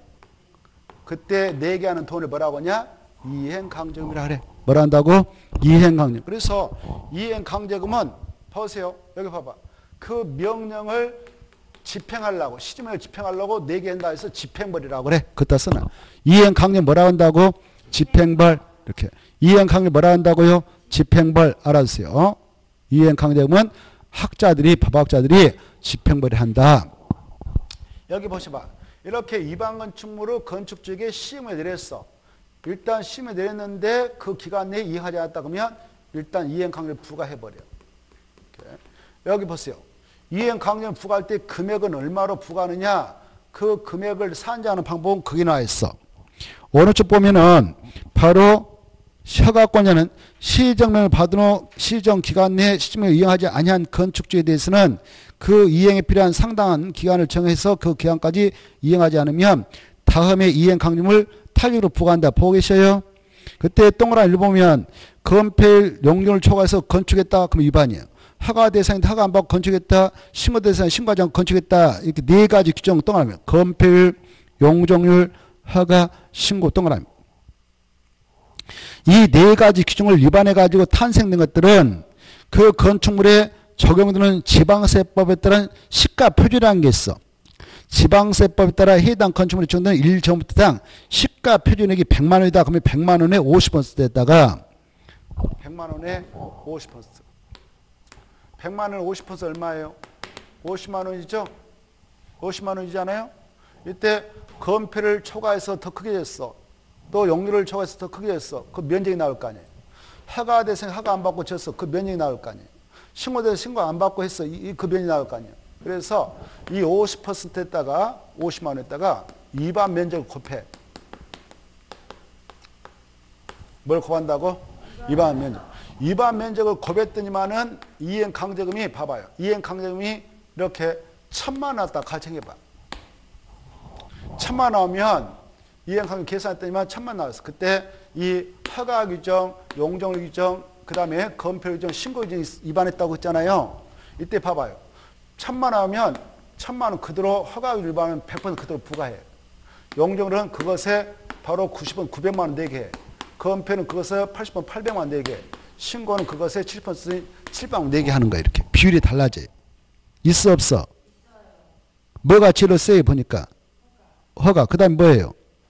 그때 내게 하는 돈을 뭐라고 하냐? 이행강제금이라 그래. 뭐라 한다고? 이행강제금. 그래서 이행강제금은 보세요. 여기 봐봐. 그 명령을 집행하려고 시정명을 집행하려고 내게 한다 해서 집행벌이라고 그래. 그따 쓰나. 이행강제금 뭐라 한다고? 집행벌. 이렇게. 이행강제금 뭐라 한다고요? 집행벌. 알아주세요. 이행강제금은 학자들이 법학자들이 집행벌이 한다. 여기 보시봐. 이렇게 위반 건축물을 건축주에게 시험을 내렸어. 일단 시험을 내렸는데 그 기간 내에 이행하지 않았다 그러면 일단 이행강제를 부과해버려. 이렇게. 여기 보세요. 이행강제를 부과할 때 금액은 얼마로 부과하느냐? 그 금액을 산정하는 방법은 거기 나와 있어. 오른쪽 보면은 바로 허가권자는 시정명을 받은 후 시정기간 내에 시정명을 이행하지 아니한 건축주에 대해서는 그 이행에 필요한 상당한 기간을 정해서 그 기간까지 이행하지 않으면 다음에 이행강제금을 탄력으로 부과한다. 보고 계셔요? 그때 동그라미 일 보면 건폐일 용적을 초과해서 건축했다. 그럼 위반이에요. 허가 대상인데 허가 안 받고 건축했다. 신고 대상에 신고하지 않고 건축했다. 이렇게 네 가지 규정 동그라미. 건폐율, 용적률, 허가, 신고 동그라미. 이 네 가지 규정을 위반해 가지고 탄생된 것들은 그 건축물에 적용되는 지방세법에 따른 시가 표준이라는 게 있어. 지방세법에 따라 해당 건축물에 적용되는 일 제곱미터당 시가 표준액이 백만 원이다. 그러면 백만 원에 오십 퍼센트에다가 백만 원에 오십 퍼센트. 백만 원에 오십 퍼센트 얼마예요? 오십만 원이죠? 오십만 원이잖아요? 이때 건폐를 초과해서 더 크게 했어. 또 용률을 초과해서 더 크게 했어. 그 면적이 나올 거 아니에요. 허가 대상 허가 안 받고 쳤어. 그 면적이 나올 거 아니에요. 신고대상 신고 안 받고 했어. 이, 그 면적이 나올 거 아니에요. 그래서 이 오십 퍼센트에다가 오십만 원에다가 위반 면적을 곱해. 뭘 곱한다고? 위반 면적. 위반 면적을 곱했더니만은 이행강제금이 봐봐요. 이행강제금이 이렇게 천만 원 왔다 가정해봐. 천만 원 나오면 이행강제금 계산했더니만 천만 나왔어. 그때 이 허가 규정, 용적 규정, 그 다음에 건폐 규정, 신고 규정이 위반했다고 했잖아요. 이때 봐봐요. 천만 나오면 천만 원 그대로 허가 위반은 백 퍼센트 그대로 부과해. 용적률은 그것에 바로 구십 원 구백만 원 내게 해. 건폐는 그것에 팔십 원 팔백만 원 내게 해. 신고는 그것에 칠십 퍼센트 칠백만 원 내게 하는 거야. 이렇게 비율이 달라져요. 있어 없어? 뭐가 제일 세요 보니까? 허가. 그 다음에 뭐예요?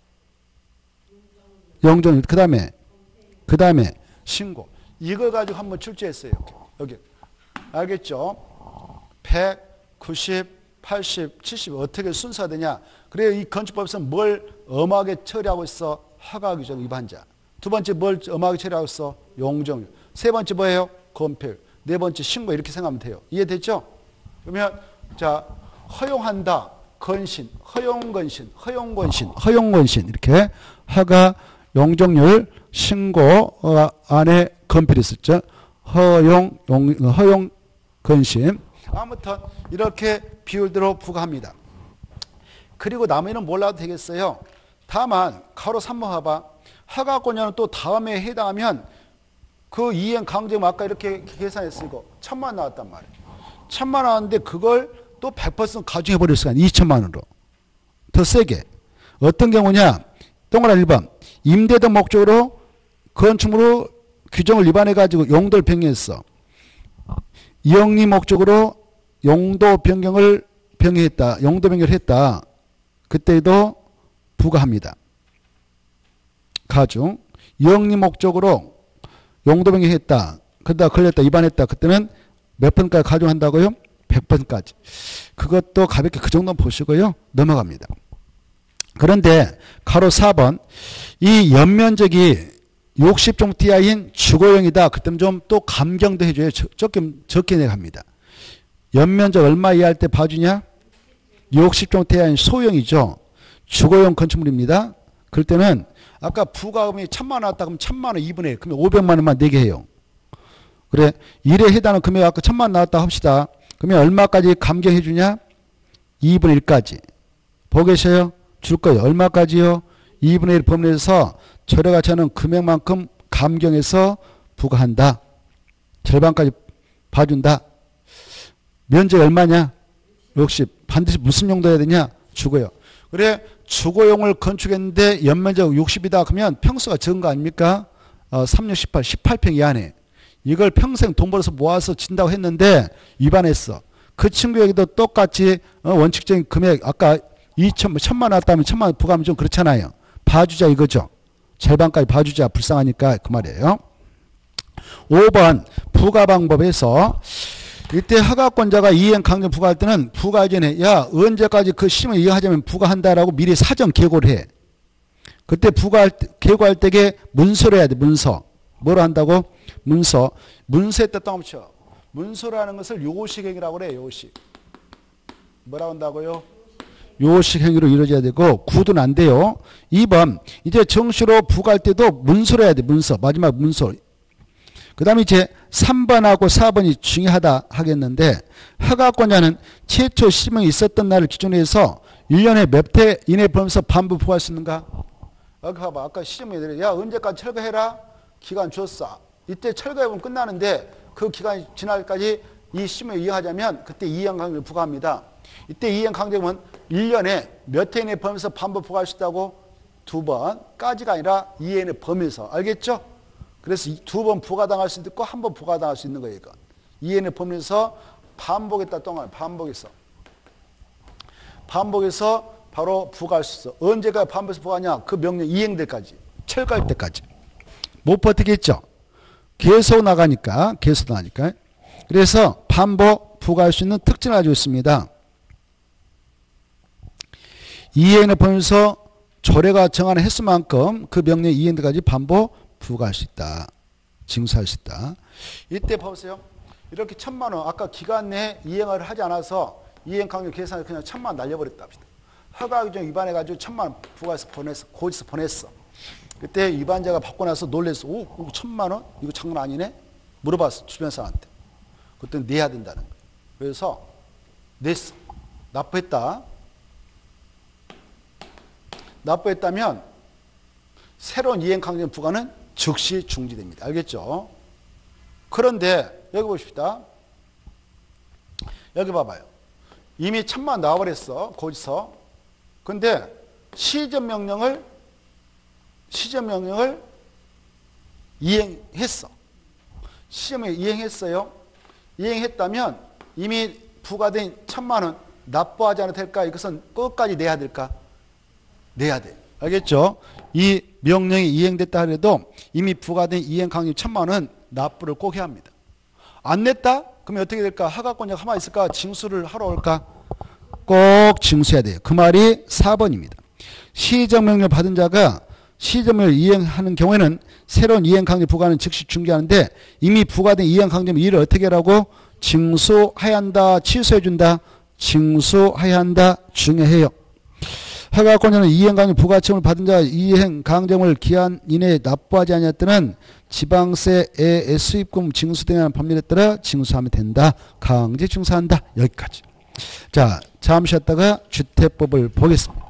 용적률. 그 다음에 그 다음에 신고. 이거 가지고 한번 출제했어요. 여기. 알겠죠? 백, 구십, 팔십, 칠십 어떻게 순서가 되냐? 그래요. 이 건축법에서 뭘 엄하게 처리하고 있어? 허가 규정 위반자. 두 번째 뭘 엄하게 처리하고 있어? 용적률. 세 번째 뭐예요? 건폐율. 네 번째 신고. 이렇게 생각하면 돼요. 이해됐죠? 그러면 자 허용한다. 건신, 허용건신, 허용건신, 허용건신 이렇게 허가, 용적률, 신고 안에 건폐를 썼죠. 허용, 용, 허용, 근심. 아무튼 이렇게 비율대로 부과합니다. 그리고 나머지는 몰라도 되겠어요. 다만 가로 삼 번 봐봐. 하가권자는 또 다음에 해당하면 그 이행 강제금 아까 이렇게 계산했으니까 천만 나왔단 말이에요. 천만 나왔는데 그걸 또 백 퍼센트 가중해버릴 수가 있어요. 이천만 원으로. 더 세게. 어떤 경우냐. 동그란 일 번. 임대된 목적으로 건축물로 규정을 위반해가지고 용도를 변경했어. 이용리 목적으로 용도 변경을 변경했다. 용도 변경을 했다. 그때도 부과합니다. 가중. 이용리 목적으로 용도 변경했다. 그러다 걸렸다. 위반했다. 그때는 몇 번까지 가중한다고요? 백 번까지. 그것도 가볍게 그 정도는 보시고요. 넘어갑니다. 그런데 가로 사 번. 이 연면적이 육십 종티아인 주거용이다. 그때는 좀 또 감경도 해줘요. 조금 적게 내갑니다. 연면적 얼마 이하일 때 봐주냐? 육십 종티아인 소형이죠. 주거용 건축물입니다. 그럴 때는 아까 부가금이 천만 원 나왔다 그러면 천만 원 이분의 일. 그러면 오백만 원만 내게 해요. 그래. 일에 해당하는 금액 아까 천만 원 나왔다 합시다. 그러면 얼마까지 감경해 주냐? 이분의 일까지. 보고 계셔요? 줄 거예요. 얼마까지요? 이분의 일 범위에서 철회가치 하는 금액만큼 감경해서 부과한다. 절반까지 봐준다. 면적 얼마냐? 육십. 반드시 무슨 용도 해야 되냐? 주거용. 그래 주거용을 건축했는데 연면적 육십이다. 그러면 평수가 적은 거 아닙니까? 어, 삼, 육, 십팔. 십팔 평 이하네. 이걸 평생 돈 벌어서 모아서 진다고 했는데 위반했어. 그 친구에게도 똑같이 어, 원칙적인 금액 아까 이천, 천만 원 나왔다면 천만 원 부과하면 좀 그렇잖아요. 봐주자 이거죠. 절반까지 봐주자. 불쌍하니까 그 말이에요. 오 번 부과 방법에서 이때 허가권자가 이행 강제 부과할 때는 부과 전에 야 언제까지 그 시험을 이행하자면 부과한다라고 미리 사전 계고를 해. 그때 부과할 때, 계고할 때에 문서를 해야 돼. 문서. 뭐로 한다고? 문서. 문서에 때 떠넘쳐. 문서라는 것을 요식행위라고 그래. 요식. 뭐라고 한다고요? 요식행위로 이루어져야 되고 구두는 안 돼요. 이 번 이제 정시로 부과할 때도 문서로 해야 돼. 문서. 마지막 문서. 그 다음에 이제 삼 번하고 사 번이 중요하다 하겠는데 허가권자는 최초 시험이 있었던 날을 기준으로 해서 일 년에 몇 회 이내 범위에서 반부 부과할 수 있는가? 여기 봐봐. 아까 시험에 야 언제까지 철거해라? 기간 줬어. 이때 철거해보면 끝나는데 그 기간이 지날 때까지 이 시험을 이행하자면 그때 이행 강제를 부과합니다. 이때 이행 강제금은 일 년에 몇 회 이내 범위에서 반부 부과할 수 있다고? 두 번까지가 아니라 이 회 이내 범위에서. 알겠죠? 그래서 두 번 부과당할 수 있고 한 번 부과당할 수 있는 거예요. 이건. 이 회 이내 범위에서 반복했다 동안 반복해서. 반복해서 바로 부과할 수 있어. 언제가 반복해서 부과하냐? 그 명령 이행될 때까지. 철거할 때까지. 못 버티겠죠? 계속 나가니까. 계속 나가니까. 그래서 반복 부과할 수 있는 특징을 가지고 있습니다. 이 회인을 보면서 조례가 정하는 횟수만큼 그 명령 이행까지 반복 부과할 수 있다. 징수할 수 있다. 이때 보세요. 이렇게 천만 원 아까 기간 내에 이행을 하지 않아서 이행 강요 계산을 그냥 천만 원 날려버렸다 합시다. 허가 규정 위반해가지고 천만 원 부과해서 보냈어. 고지서 보냈어. 그때 위반자가 받고 나서 놀랬어. 오, 오 천만 원? 이거 장난 아니네? 물어봤어. 주변 사람한테. 그때 내야 된다는 거예요. 그래서 냈어. 납부했다. 납부했다면 새로운 이행 강제 부과는 즉시 중지됩니다. 알겠죠? 그런데 여기 보십시다. 여기 봐봐요. 이미 천만 원 나와버렸어. 고지서. 근데 시전 명령을 시전 명령을 이행했어. 시험에 이행했어요. 이행했다면 이미 부과된 천만 원 납부하지 않아도 될까? 이것은 끝까지 내야 될까? 내야 돼. 알겠죠? 이 명령이 이행됐다 하더라도 이미 부과된 이행 강요 천만 원 납부를 꼭 해야 합니다. 안 냈다? 그러면 어떻게 될까? 하가권자가 가만히 있을까? 징수를 하러 올까? 꼭 징수해야 돼요. 그 말이 사 번입니다. 시정명령을 받은 자가 시정명령을 이행하는 경우에는 새로운 이행 강제 부과는 즉시 중지하는데 이미 부과된 이행 강제는 이를 어떻게 하라고? 징수해야 한다. 취소해 준다. 징수해야 한다. 중요해요. 해가권자는 이행 강정 부가청을 받은 자 이행 강정을 기한 이내에 납부하지 아니할 때는 지방세의 수입금 징수 등에 관한 법률에 따라 징수하면 된다. 강제 징수한다. 여기까지. 자, 잠시 쉬었다가 주택법을 보겠습니다.